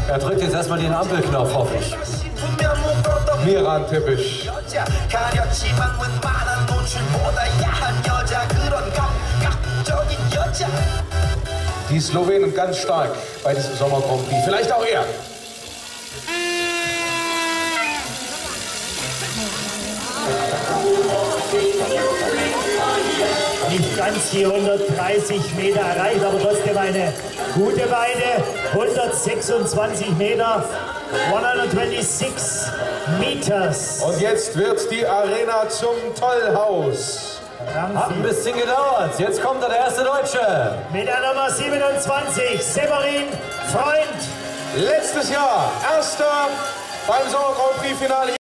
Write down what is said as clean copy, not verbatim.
Er drückt jetzt erstmal den Ampelknopf, hoffe ich. Miran Tepic. Die Slowenen ganz stark bei diesem Sommer Grand Prix. Vielleicht auch er. Nicht ganz die 130 Meter erreicht, aber trotzdem eine gute Weide. 126 Meter, 126 Meters. Und jetzt wird die Arena zum Tollhaus. Hat ein bisschen gedauert. Jetzt kommt der erste Deutsche. Mit der Nummer 27, Severin Freund. Letztes Jahr, erster beim Sommer Grand Prix Finale.